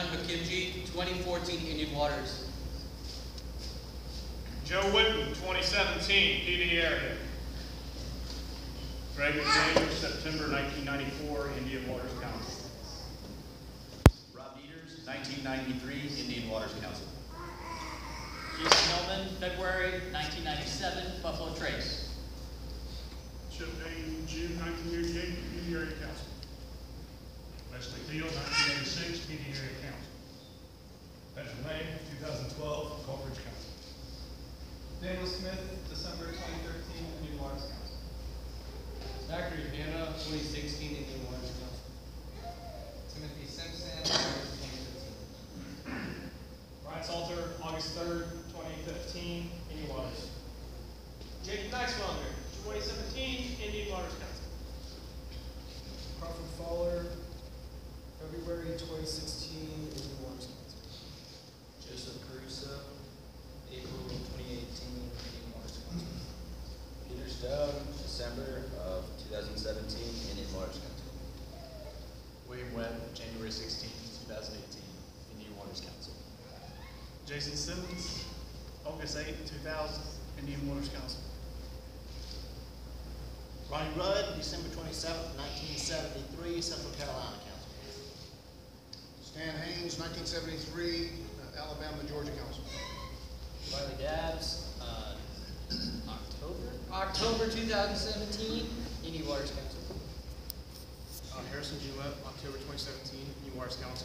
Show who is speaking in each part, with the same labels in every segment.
Speaker 1: McKimji, 2014 Indian Waters.
Speaker 2: Joe Whitten, 2017 PD area. Greg McDaniel, September 1994 Indian Waters Council.
Speaker 3: Rob Dieters, 1993 Indian Waters Council.
Speaker 4: Jason Hillman, February 1997 Buffalo Trace.
Speaker 2: Chip Dayton, June 1988 PD area council.
Speaker 5: Wesley Field, 1986 PD area council. Patrick May, 2012 Gulf Ridge Council.
Speaker 6: Daniel Smith, December 2013 Indian Waters Council.
Speaker 1: Zachary Hanna, 2016 Indian Waters Council.
Speaker 6: Timothy Simpson, August 2015.
Speaker 2: Brian Salter, August 3rd, 2015 Indian Waters.
Speaker 7: Jacob Maxwelder, 2017 Indian Waters Council.
Speaker 8: Crawford Fowler, February 2016 Indian Waters Council.
Speaker 9: Joseph Caruso, April 2018 Indian Waters Council.
Speaker 3: Peter Stone, December of 2017 Indian Waters Council.
Speaker 9: William Webb, January 16, 2018 Indian Waters Council.
Speaker 2: Jason Simmons, August 8th, 2000 Indian Waters Council.
Speaker 10: Ronnie Rudd, December 27th, 1973, Central Carolina Council.
Speaker 11: Stan Haynes, 1973, Alabama, Georgia Council.
Speaker 4: Riley Dabbs, October 2017 Indian Waters Council.
Speaker 11: Harrison Gillette, October 2017, Indian Waters Council.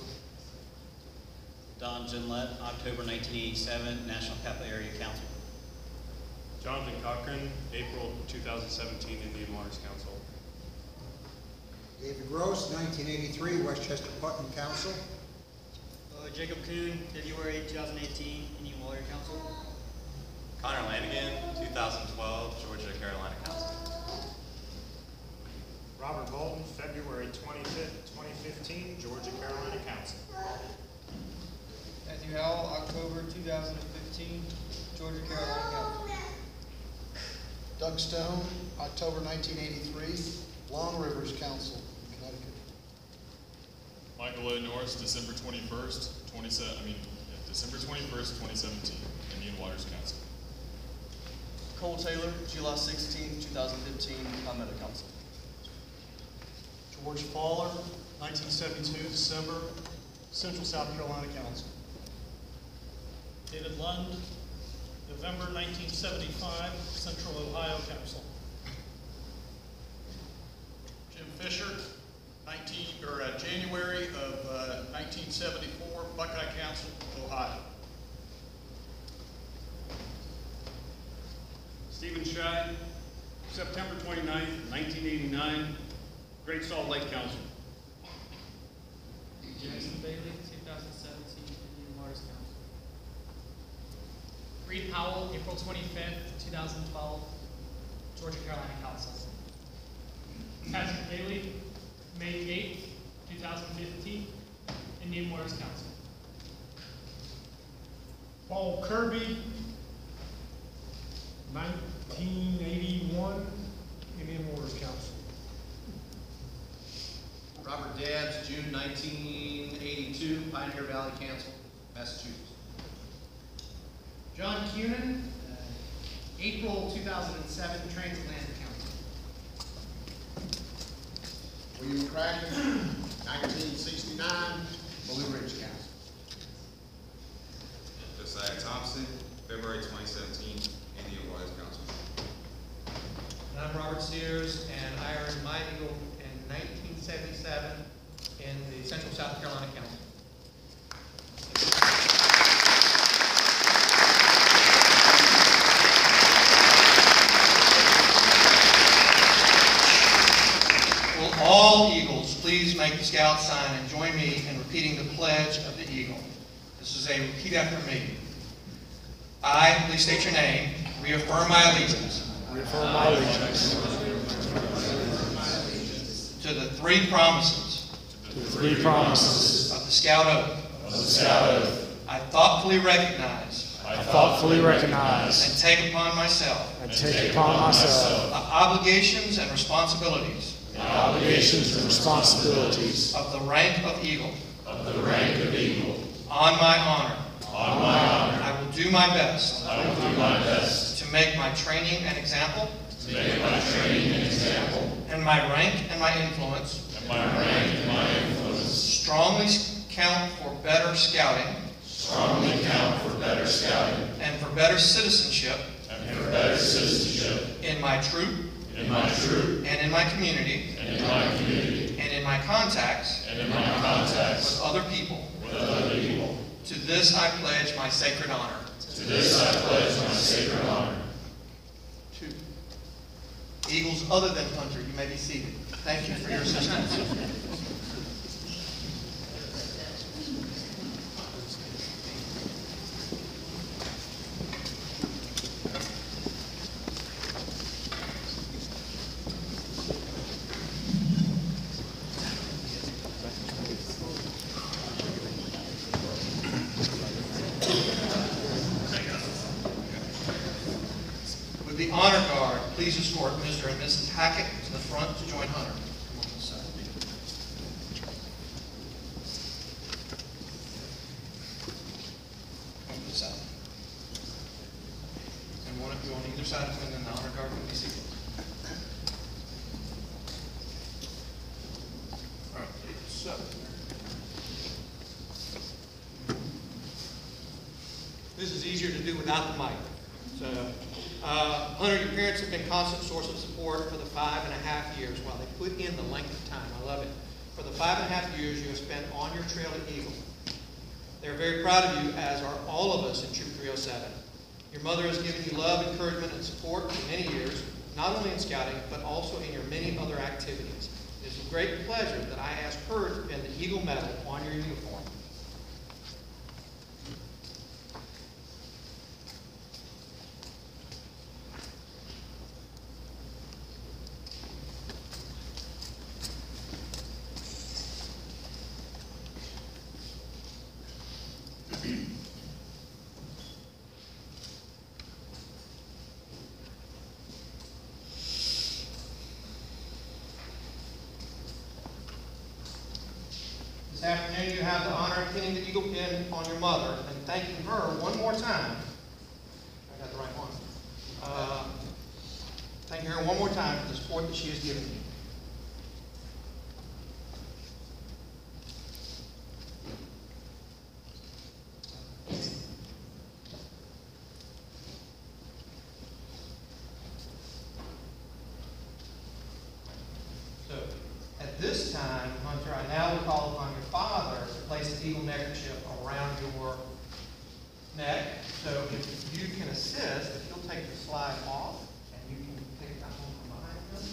Speaker 3: Don Gillette, October 1987 National Capital Area Council.
Speaker 2: Jonathan Cochran, April 2017 Indian Waters Council.
Speaker 12: David Gross, 1983 Westchester Putnam Council.
Speaker 4: Jacob Kuhn, February 2018 Indian Water Council.
Speaker 3: Connor Lanigan, 2012 Georgia Carolina Council.
Speaker 2: Robert Bolton, February 25th, 2015 Georgia Carolina Council.
Speaker 6: Matthew Howell, October 2015 Georgia Carolina Council.
Speaker 11: Doug Stone, October 1983, Long Rivers Council, Connecticut.
Speaker 13: Michael O. Norris, December 21st, December 21st, 2017, Indian Waters Council.
Speaker 9: Cole Taylor, July 16, 2015 Palmetto Council.
Speaker 10: George Fowler, 1972, December, Central South Carolina Council.
Speaker 7: David Lund, November 1975 Central Ohio Council.
Speaker 10: Jim Fisher, January of 1974, Buckeye Council, Ohio.
Speaker 2: Stephen Scheid, September 29th, 1989 Great Salt Lake Council.
Speaker 7: Jackson Bailey, 2017 Indian Waters Council. Reed Powell, April 25th, 2012 Georgia Carolina Council. Patrick Bailey, May 8th, 2015 Indian Waters Council.
Speaker 5: Paul Kirby, 1981 Indian Waters Council.
Speaker 10: Robert Dabbs, June 1982, Pioneer Valley Council, Massachusetts.
Speaker 14: John Cunin, April 2007 Transatlantic Council.
Speaker 11: William Cracken, 1969, Blue Ridge Council.
Speaker 15: Josiah Thompson, February 2017, Indian Waters Council.
Speaker 16: And I'm Robert Sears, and I earned my Eagle in 1977 in the Central South Carolina Council.
Speaker 17: Will all Eagles please make the Scout sign and join me in repeating the pledge of the Eagle. This is a repeat after me. I, please state your name, reaffirm my allegiance.
Speaker 12: Reaffirm my allegiance.
Speaker 17: To the three promises.
Speaker 12: To the three promises.
Speaker 17: Of the Scout Oath.
Speaker 12: Of the Scout Oath.
Speaker 17: I thoughtfully recognize.
Speaker 12: I thoughtfully recognize.
Speaker 17: And take upon myself.
Speaker 12: And take upon myself.
Speaker 17: The obligations and responsibilities.
Speaker 12: The obligations and responsibilities.
Speaker 17: Of the rank of Eagle. of the rank of Eagle. On my honor. On my honor. I will do my best. I will do my best. To make my training an example. To make my training an example. And my rank and my influence. And my rank and my influence. Strongly count for better scouting. Strongly count for better scouting. And for better citizenship. And for better citizenship. In my troop. In my troop. And in my community. And in my community. And in my contacts. And in my contacts. With other people. With other people. To this I pledge my sacred honor. To this I pledge my sacred honor. Two. Eagles other than Hunter, you may be seated. Thank you for your assistance. With the honor guard, please escort Mr. and Mrs. Hackett to the front to join Hunter. Come on this side. Come to the side. And one of you on either side, and then the honor guard will be seated. All right, please. So. This is easier to do without the mic. So, Hunter, your parents have been a constant source of support for the 5.5 years. Well, they put in the length of time. I love it. For the 5.5 years you have spent on your trail to Eagle. They're very proud of you, as are all of us in Troop 307. Your mother has given you love, encouragement, and support for many years, not only in scouting, but also in your many other activities. It is with great pleasure that I ask her to pin the Eagle Medal on your uniform. This afternoon you have the honor of pinning the Eagle pin on your mother and thanking her one more time. I got the right one. Thanking her one more time for the support that she has given you. So, at this time, Hunter, I now will call upon your father to place the Eagle neckerchief around your neck. So if you can assist, if you'll take the slide off, and you can take that one from behind him.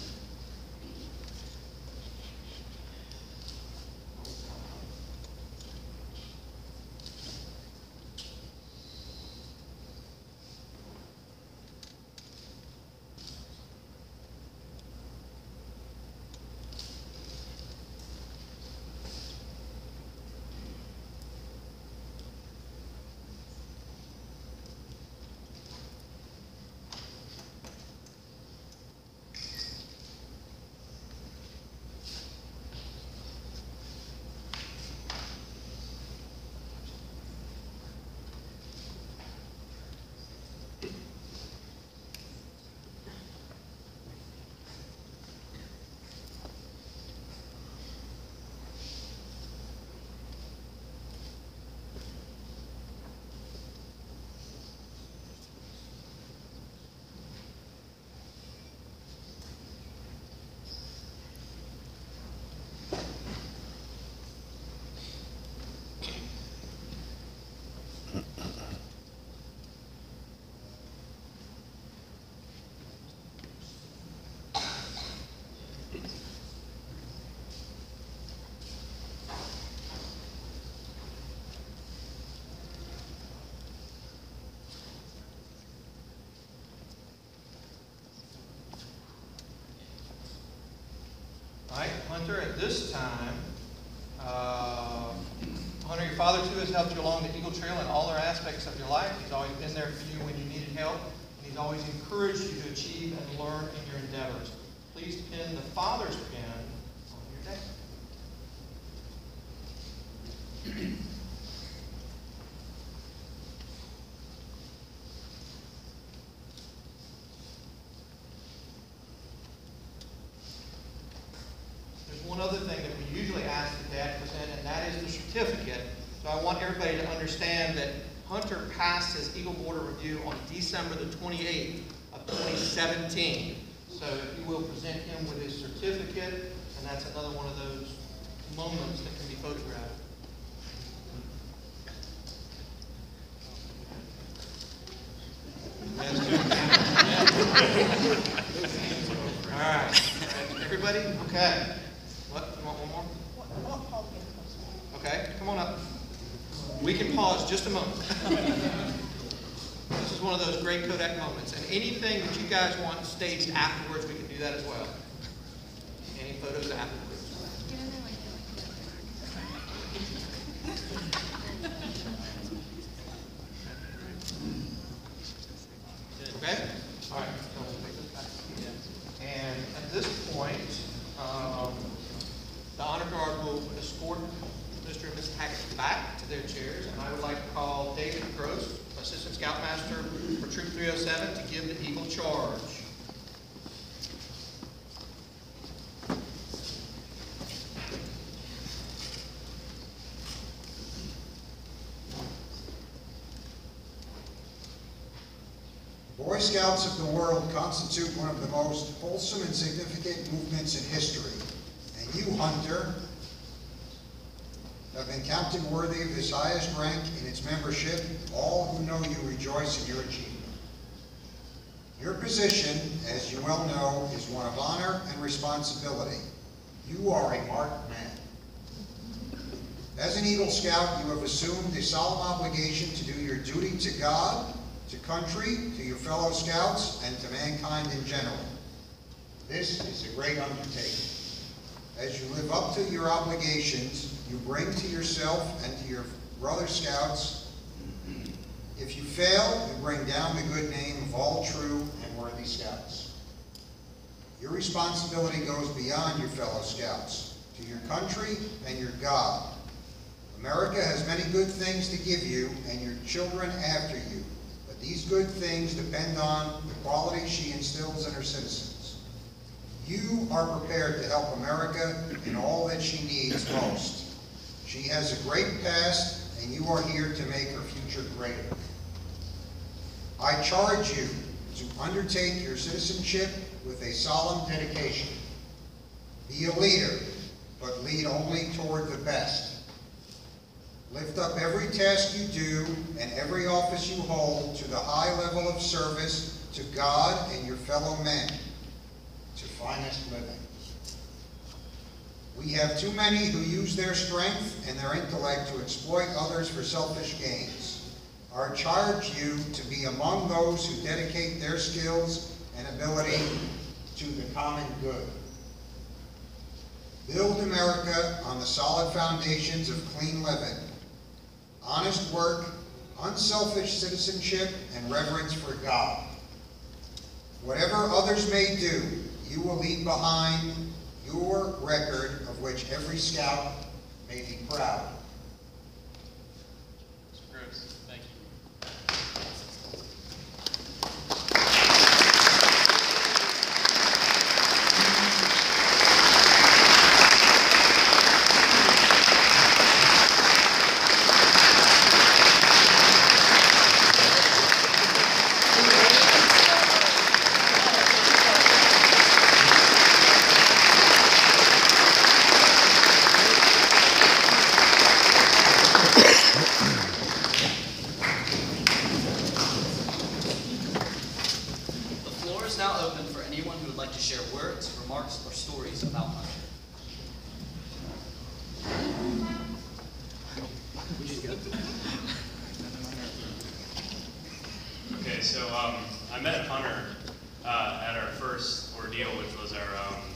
Speaker 17: All right, Hunter, at this time, Hunter, your father too has helped you along the Eagle Trail in all other aspects of your life. He's always been there for you when you needed help, and he's always encouraged you to achieve and learn in your endeavors. Please pin the father's pin on your neck.
Speaker 16: one other thing that we usually ask the dad to present, and that is the certificate. So I want everybody to understand that Hunter passed his Eagle Border Review on December the 28th of 2017. So if you will present him with his certificate, and that's another one of those moments that can be photographed. All right. Everybody? Okay. What? You want one more? Okay. Come on up. We can pause just a moment. This is one of those great Kodak moments. And anything that you guys want staged afterwards, we can do that as well. Any photos afterwards. Okay? All right. And at this point, the honor guard will escort Mr. and Mrs. Hackett back to their chairs, and I would like to call David Gross, Assistant Scoutmaster for Troop 307, to give the Eagle charge.
Speaker 18: Boy Scouts of the world constitute one of the most wholesome and significant movements in history. And you, Hunter, have been counted worthy of this highest rank in its membership. All who know you rejoice in your achievement. Your position, as you well know, is one of honor and responsibility. You are a marked man. As an Eagle Scout, you have assumed the solemn obligation to do your duty to God, to country, to your fellow Scouts, and to mankind in general. This is a great undertaking. As you live up to your obligations, you bring to yourself and to your brother Scouts. If you fail, you bring down the good name of all true and worthy Scouts. Your responsibility goes beyond your fellow Scouts, to your country and your God. America has many good things to give you and your children after you. These good things depend on the quality she instills in her citizens. You are prepared to help America in all that she needs most. She has a great past, and you are here to make her future greater. I charge you to undertake your citizenship with a solemn dedication. Be a leader, but lead only toward the best. Lift up every task you do and every office you hold to the high level of service to God and your fellow men, to finest living. We have too many who use their strength and their intellect to exploit others for selfish gains. I charge you to be among those who dedicate their skills and ability to the common good. Build America on the solid foundations of clean living, honest work, unselfish citizenship, and reverence for God. Whatever others may do, you will leave behind your record of which every Scout may be proud.
Speaker 9: Mr. Gross, thank you.
Speaker 19: Okay, so I met Hunter at our first ordeal, which was our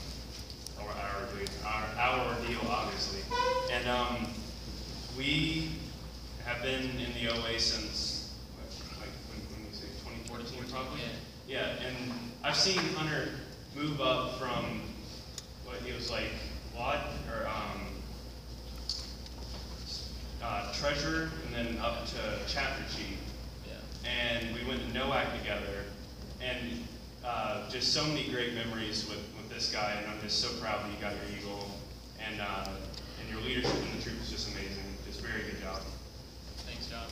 Speaker 19: ordeal, obviously. And we have been in the OA since, like, when we say 2014 probably? Yeah, and I've seen Hunter move up from what he was like, WAD, or treasurer, and then up to chapter chief. Yeah. And we went to NOAC together, and just so many great memories with this guy, and I'm just so proud that you got your Eagle. and your leadership in the troop is just amazing. Just very good job.
Speaker 9: Thanks, John.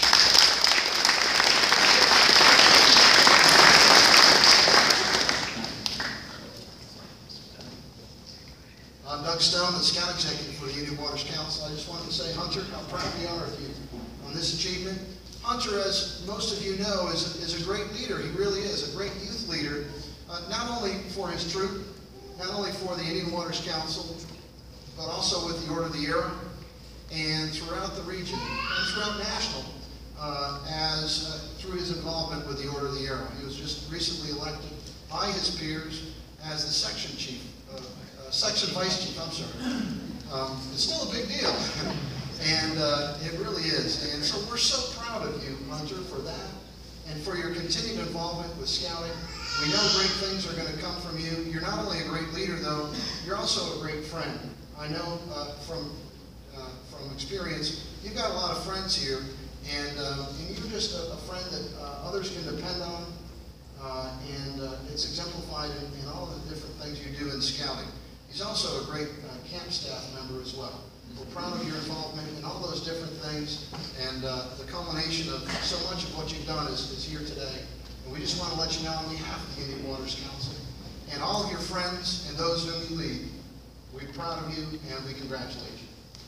Speaker 20: I'm Doug Stone, the Scout Executive for the Indian Waters Council. I just wanted to say, Hunter, I'm proud to be honored with you on this achievement. Hunter, as most of you know, is a great leader. He really is a great youth leader, not only for his troop, not only for the Indian Waters Council, but also with the Order of the Arrow, and throughout the region, and throughout national, through his involvement with the Order of the Arrow. He was just recently elected by his peers as the section chief, section vice chief, I'm sorry. It's still a big deal, and it really is. And so we're so proud of you, Hunter, for that, and for your continued involvement with Scouting. We know great things are going to come from you. You're not only a great leader, though, you're also a great friend. I know from experience, you've got a lot of friends here, and you're just a friend that others can depend on, and it's exemplified in all of the different things you do in Scouting. He's also a great camp staff member as well. We're proud of your involvement in all those different things, and the culmination of so much of what you've done is here today. And we just want to let you know on behalf of the Indian Waters Council and all of your friends and those whom you lead, we're proud of you and we congratulate you.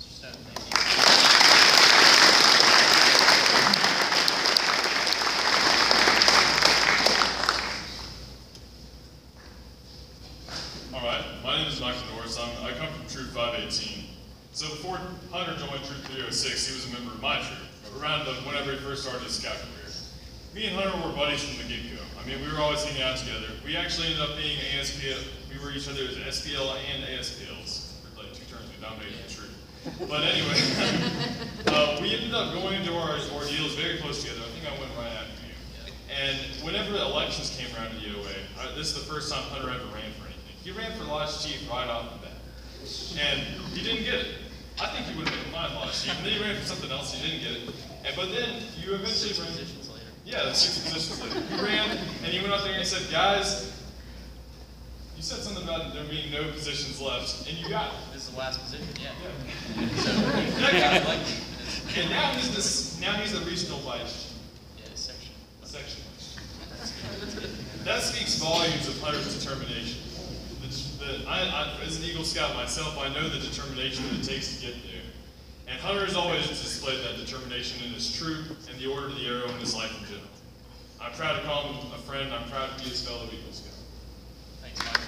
Speaker 13: All right, my name is Michael Norris. I come from Troop 518. So before Hunter joined Troop 306, he was a member of my troop, around whenever he first started his scout career. Me and Hunter were buddies from the get-go. I mean, we were always hanging out together. We actually ended up being ASPL. We were each other's SPL and ASPLs. For like 2 terms, we dominated the troop. But anyway, we ended up going into our ordeals very close together. I think I went right after you. And whenever the elections came around to the OA, this is the first time Hunter ever ran for anything. He ran for Lodge Chief right off the bat. And he didn't get it. I think he would have been fine Lodge Chief. And then he ran for something else, he didn't get it. But then you eventually ran. Yeah, 6 positions later. You ran, and you went out there and you said, guys, you said something about there being no positions left, and you got it.
Speaker 9: This is the last position, yeah.
Speaker 13: And now he's the regional vice.
Speaker 9: Yeah, section.
Speaker 13: That speaks volumes of Hunter's determination. As an Eagle Scout myself, I know the determination that it takes to get there. And Hunter has always displayed that determination in his troop and the Order of the Arrow in his life in general. I'm proud to call him a friend. I'm proud to be his fellow Eagle Scout.
Speaker 9: Thanks, Michael.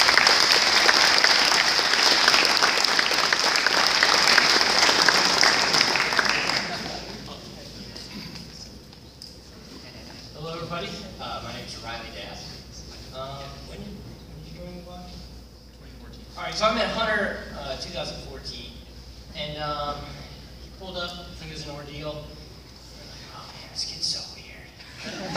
Speaker 21: Hello, everybody. My name is Riley Dass. When did you join the Lodge?
Speaker 9: 2014.
Speaker 21: All right, so I met Hunter 2014, and he pulled up. I think it was an ordeal. I'm like, oh man, this kid's so weird.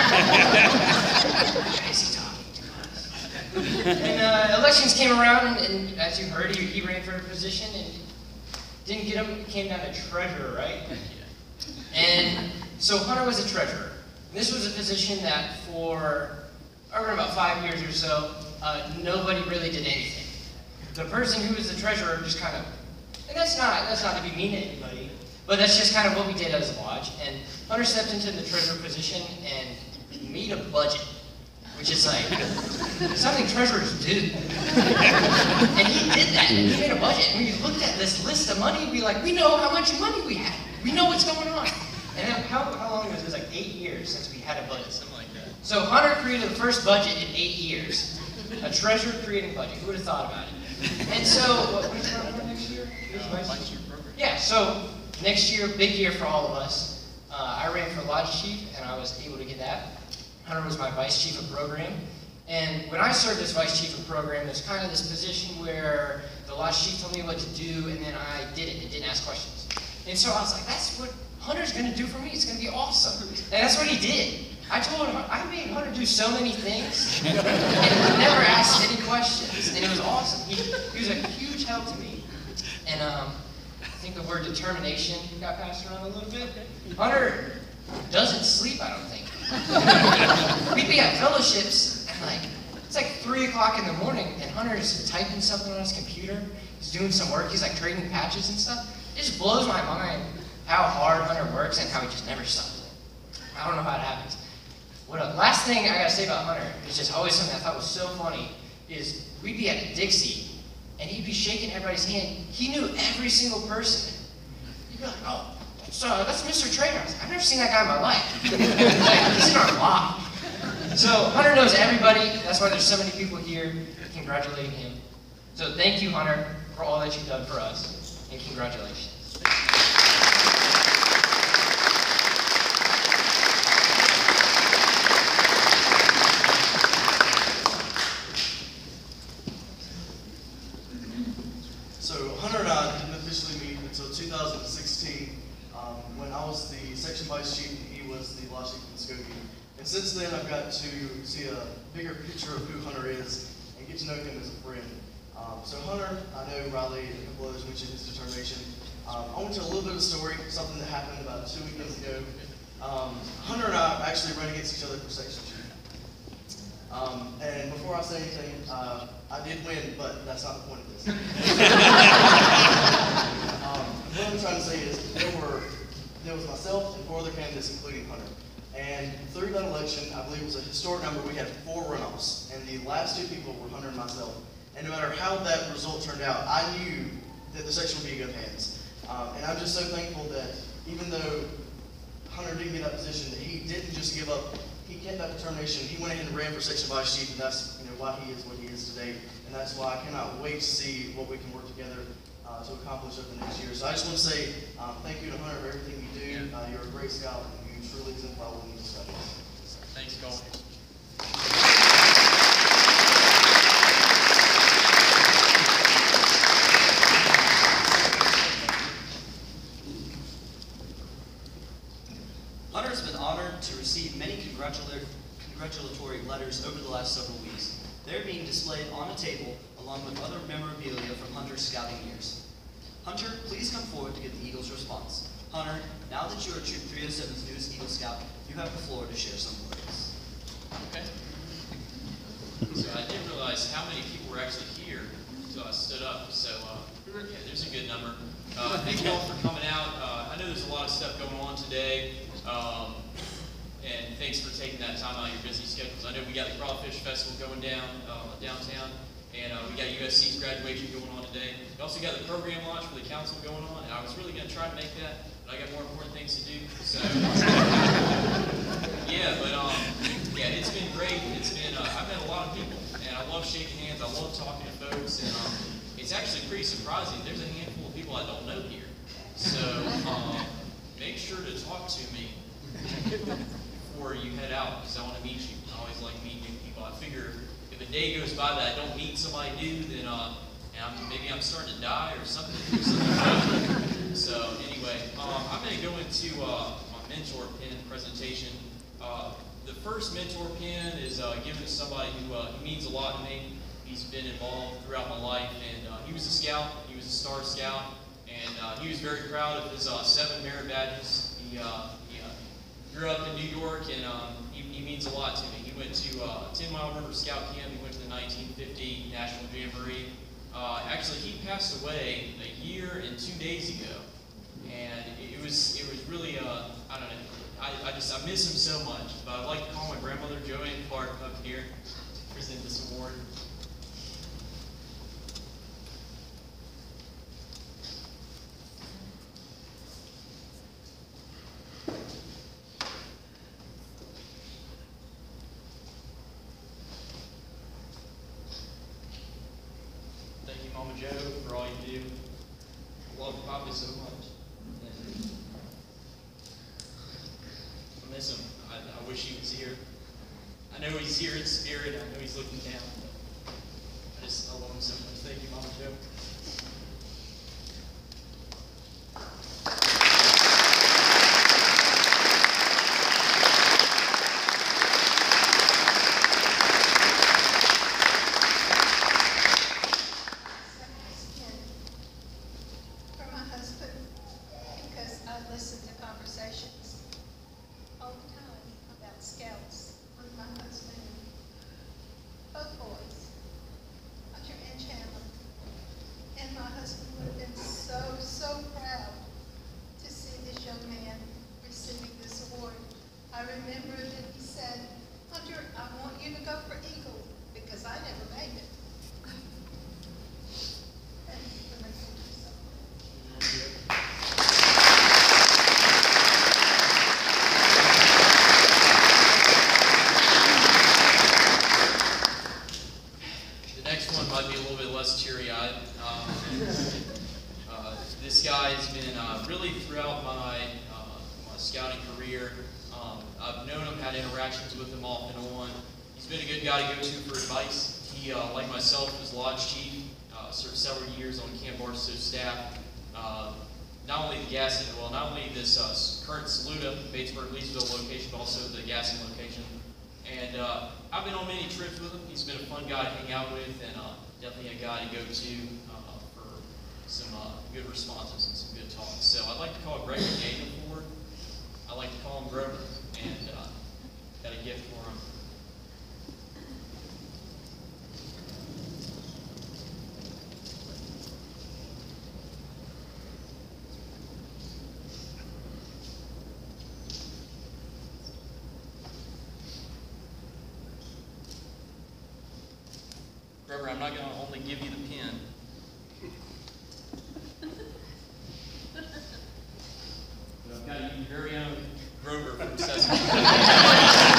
Speaker 21: Why is he talking to us? And elections came around, and as you heard, he ran for a position and didn't get him. Came down to treasurer, right? And so Hunter was a treasurer. This was a position that for over about 5 years or so, nobody really did anything. The person who was the treasurer just kind of, and that's not to be mean to anybody, but that's just kind of what we did as a lodge. And Hunter stepped into the treasurer position and made a budget, which is like something treasurers do. And he did that, and he made a budget. And when you looked at this list of money, you'd be like, we know how much money we have. We know what's going on. And how long was it? It was like 8 years since we had a budget.
Speaker 9: Something like that.
Speaker 21: So Hunter created the first budget in 8 years. A treasurer creating budget. Who would have thought about it? And so, what are you running for next year?
Speaker 9: Vice Chief program.
Speaker 21: Yeah, so next year, big year for all of us. I ran for Lodge Chief, and I was able to get that. Hunter was my Vice Chief of Program. And when I served as Vice Chief of Program, there's kind of this position where the Lodge Chief told me what to do, and then I did it and didn't ask questions. And so I was like, that's what Hunter's going to do for me. It's going to be awesome. And that's what he did. I told him, I made Hunter do so many things, and he never asked any questions, and it was awesome. He was a huge help to me. And I think the word determination got passed around a little bit. Hunter doesn't sleep, I don't think. We'd be at fellowships, and like, It's like 3 o'clock in the morning, and Hunter's typing something on his computer. He's doing some work. He's like trading patches and stuff. It just blows my mind how hard Hunter works and how he just never stops. I don't know how it happens. Last thing I gotta say about Hunter is just always something I thought was so funny is we'd be at Dixie and he'd be shaking everybody's hand. He knew every single person. He'd be like, oh, that's Mr. Trader. I was like, I've never seen that guy in my life. Like, he's in our block. So Hunter knows everybody. That's why there's so many people here congratulating him. So thank you, Hunter, for all that you've done for us. And congratulations.
Speaker 1: So Hunter and I didn't officially meet until 2016 when I was the section vice chief and he was the law chief in Muskogee. And since then I've got to see a bigger picture of who Hunter is and get to know him as a friend. So Hunter, I know Riley and a couple others mentioned his determination. I want to tell a little bit of a story, something that happened about 2 weekends ago. Hunter and I actually ran against each other for section chief. And before I say anything, I did win, but that's not the point of this. What I'm trying to say is there was myself and 4 other candidates, including Hunter. And through that election, I believe it was a historic number, we had 4 runoffs. And the last 2 people were Hunter and myself. And no matter how that result turned out, I knew that the section would be in good hands. And I'm just so thankful that even though Hunter didn't get that position, that he didn't just give up. He kept that determination. He went ahead and ran for section vice chief, and that's why he is what he is today. And that's why I cannot wait to see what we can work together to accomplish over the next year. So I just want to say thank you to Hunter for everything you do. You're a great scout, and you truly exemplify what we need to study.
Speaker 9: Thanks, Cole.
Speaker 22: Hunter has been honored to receive many congratulatory letters over the last several weeks. They're being displayed on a table along with other memorabilia from Hunter's scouting years. Hunter, please come forward to give the Eagles' response. Hunter, now that you are Troop 307's newest Eagle Scout, you have the floor to share some words.
Speaker 23: Okay. So I didn't realize how many people were actually here until I stood up. So yeah, there's a good number. Thank you all for coming out. I know there's a lot of stuff going on today. And thanks for taking that time out of your busy schedules. I know we got the Crawfish Festival going down downtown, and we got USC's graduation going on today. We also got the program launch for the council going on, and I was really going to try to make that, but I got more important things to do. So yeah, but yeah, it's been great. It's been I've met a lot of people, and I love shaking hands. I love talking to folks, and it's actually pretty surprising. There's a handful of people I don't know here, so make sure to talk to me before you head out, because I want to meet you. I always like meeting new people. I figure if a day goes by that I don't meet somebody new, then maybe I'm starting to die or something. So anyway, I'm going to go into my mentor pin presentation. The first mentor pin is given to somebody who means a lot to me. He's been involved throughout my life, and he was a scout. He was a star scout, and he was very proud of his 7 merit badges. He grew up in New York, and he means a lot to me. He went to 10 Mile River Scout Camp. He went to the 1950 National Jamboree. Actually, he passed away a year and 2 days ago, and it was really I don't know. I miss him so much. But I'd like to call my grandmother Joanne Clark up here to present this award. Thank you, Mama Joe, for all you do. I love Poppy so much. I miss him. I wish he was here. I know he's here in spirit. I know he's looking down. I love him so much. Thank you, Mama Joe.
Speaker 24: For my husband, because I listen to conversations all the time about scouts with my husband. Both boys
Speaker 23: teary-eyed. This guy has been really throughout my scouting career. I've known him, had interactions with him off and on. He's been a good guy to go to for advice. He, like myself, was lodge chief, served several years on Camp Barstow staff. Not only the gassing, well, not only this current Saluda, Batesburg, Leesville location, but also the gassing location. And I've been on many trips with him. He's been a fun guy to hang out with, and definitely a guy to go to for some good responses and some good talks. So I'd like to call Greg Daniel forward. I like to call him Grover, and got a gift for him. Grover, I'm not going to only give you the pen. But I've got your very own Grover from Sesame.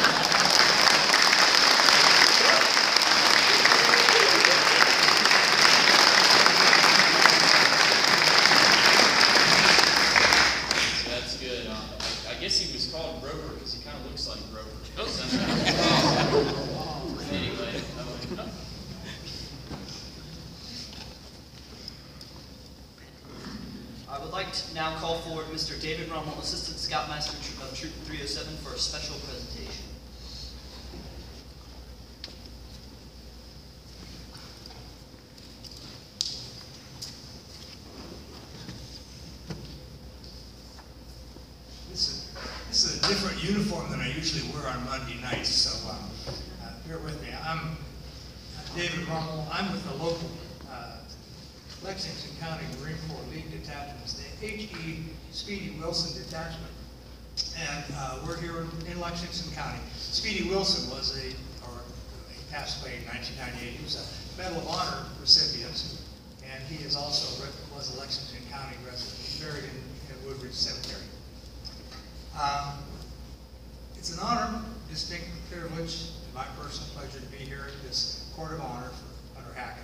Speaker 23: So that's good. I guess he was called Grover because he kind of looks like Grover. Anyway.
Speaker 22: I would like to now call forward Mr. David Rummel, Assistant Scoutmaster of Troop 307, for a special presentation.
Speaker 3: This is a different uniform than I usually wear on Monday nights, so bear with me. I'm David Rummel. I'm with the local Lexington County Marine Corps League Detachments, the H.E. Speedy Wilson Detachment. And we're here in Lexington County. Speedy Wilson was he passed away in 1998. He was a Medal of Honor recipient, and he is also was a Lexington County resident. He's buried in Woodridge Cemetery. It's an honor, distinct privilege, and my personal pleasure to be here at this Court of Honor for Hunter Hackett.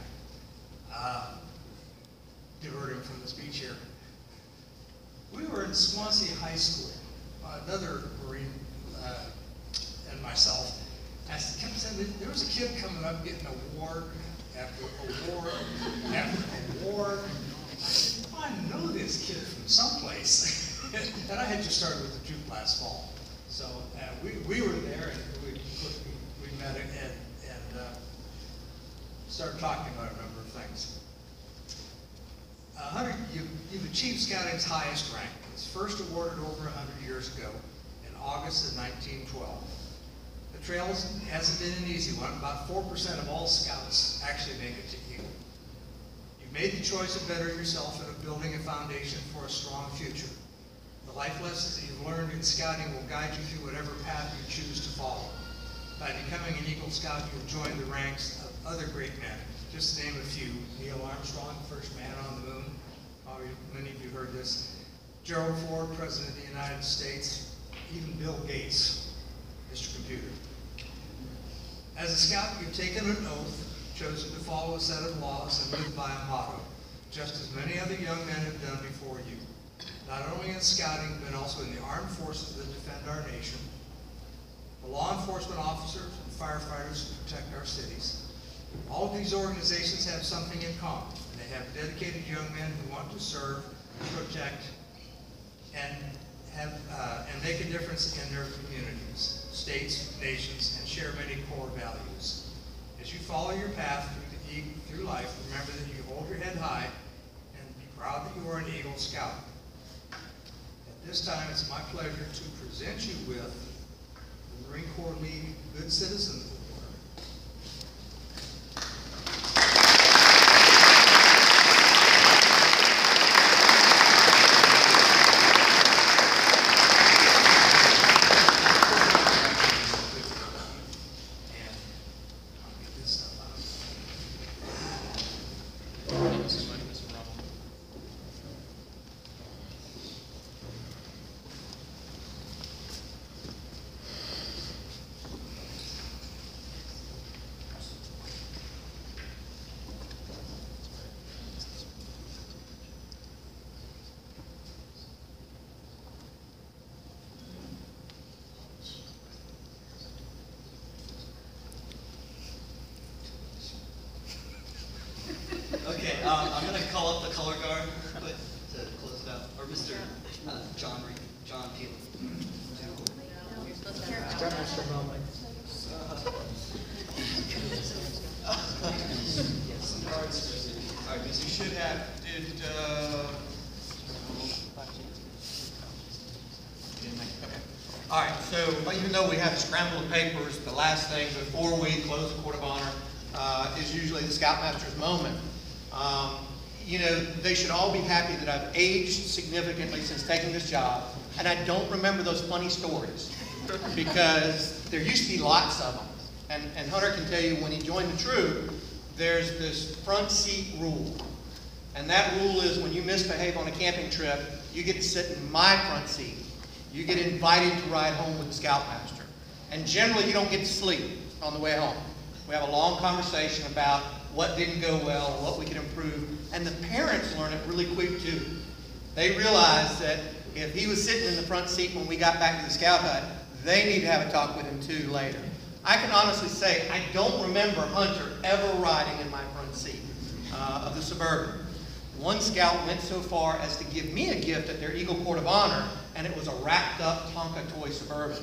Speaker 3: Diverting from the speech here. We were in Swansea High School. Another Marine and myself, I kept saying there was a kid coming up getting award after award after award. I said, oh, I know this kid from someplace. And I had just started with the troop last fall. So we were there, and we met and started talking about a number of things. Hunter, you've achieved scouting's highest rank. It was first awarded over 100 years ago in August of 1912. The trail hasn't been an easy one. About 4% of all scouts actually make it to Eagle. You've made the choice to better yourself and of building a foundation for a strong future. The life lessons that you've learned in scouting will guide you through whatever path you choose to follow. By becoming an Eagle Scout, you'll join the ranks of other great men. Just to name a few: Neil Armstrong, first man on the moon. Probably many of you heard this. Gerald Ford, President of the United States. Even Bill Gates, Mr. Computer. As a scout, you've taken an oath, chosen to follow a set of laws, and live by a motto, just as many other young men have done before you. Not only in scouting, but also in the armed forces that defend our nation, the law enforcement officers and firefighters who protect our cities. All of these organizations have something in common. They have dedicated young men who want to serve, protect, and make a difference in their communities, states, nations, and share many core values. As you follow your path through life, remember that you hold your head high and be proud that you are an Eagle Scout. At this time, it's my pleasure to present you with the Marine Corps League Good Citizen Award.
Speaker 22: Okay, I'm gonna call up the color guard quick to close it out, or Mr. John Peel. Yes, some cards. All right,
Speaker 16: You should have, All right, so even though we have a scramble of papers, the last thing before we close the Court of Honor is usually the Scoutmaster's moment. You know, they should all be happy that I've aged significantly since taking this job, and I don't remember those funny stories because there used to be lots of them. And Hunter can tell you when he joined the troop, there's this front seat rule. And that rule is when you misbehave on a camping trip, you get to sit in my front seat. You get invited to ride home with the Scoutmaster. And generally you don't get to sleep on the way home. We have a long conversation about what didn't go well, what we can improve. And the parents learn it really quick too. They realize that if he was sitting in the front seat when we got back to the Scout Hut, they need to have a talk with him too later. I can honestly say I don't remember Hunter ever riding in my front seat of the Suburban. One scout went so far as to give me a gift at their Eagle Court of Honor, and it was a wrapped up Tonka toy Suburban.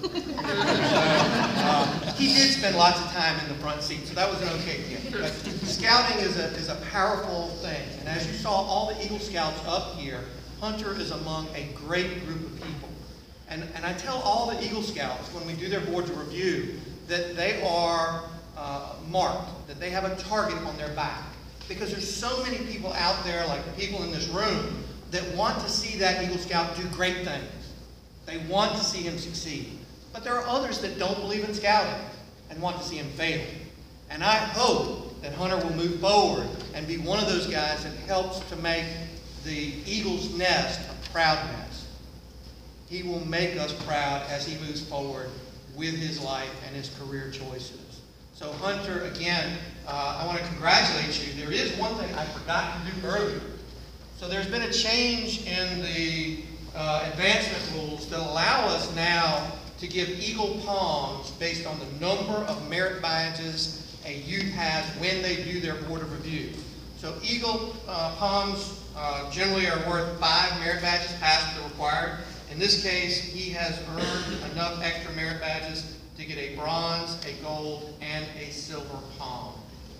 Speaker 16: He did spend lots of time in the front seat, so that was an okay gift. But scouting is a powerful thing, and as you saw all the Eagle Scouts up here, Hunter is among a great group of people. And I tell all the Eagle Scouts when we do their boards of review that they are marked, that they have a target on their back. Because there's so many people out there, like the people in this room, that want to see that Eagle Scout do great things. They want to see him succeed. But there are others that don't believe in scouting and want to see him fail. And I hope that Hunter will move forward and be one of those guys that helps to make the Eagle's nest a proud nest. He will make us proud as he moves forward with his life and his career choices. So Hunter, again, I want to congratulate you. There is one thing I forgot to do earlier. So there's been a change in the advancement rules that allow us now to give Eagle palms based on the number of merit badges a youth has when they do their board of review. So Eagle palms generally are worth 5 merit badges past the required. In this case, he has earned enough extra merit badges to get a bronze, a gold, and a silver palm.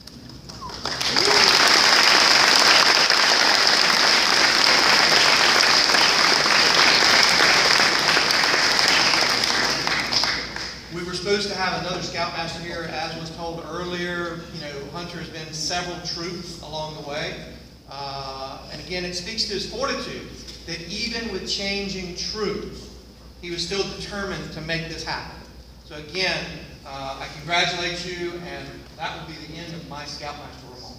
Speaker 16: We were supposed to have another Scoutmaster here, as was told earlier. You know, Hunter has been in several troops along the way. And again, it speaks to his fortitude that even with changing troops, he was still determined to make this happen. So again, I congratulate you, and that will be the end of my Scoutmaster remarks.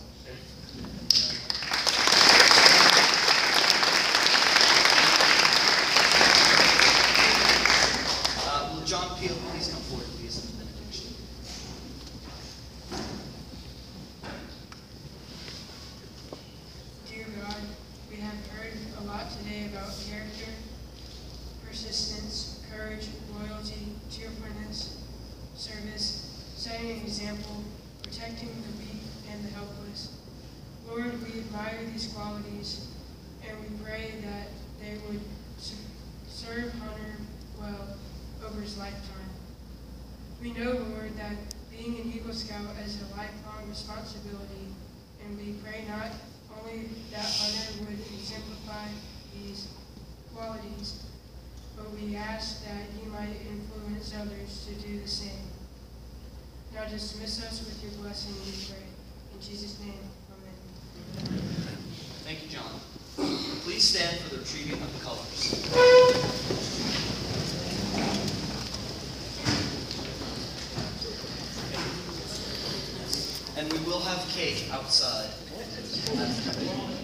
Speaker 22: Will John Peel please come forward and lead us in the benediction?
Speaker 2: Dear God, we have heard a lot today about character, persistence, courage, loyalty, cheerfulness, service, setting an example, protecting the weak and the helpless. Lord, we admire these qualities, and we pray that they would serve Hunter well over his lifetime. We know, Lord, that being an Eagle Scout is a lifelong responsibility, and we pray not only that Hunter would exemplify these qualities, but we ask that he might influence others to do the same. Now dismiss us with your blessing, we pray. In Jesus' name, amen.
Speaker 22: Thank you, John. Please stand for the retrieving of the colors. And we will have cake outside.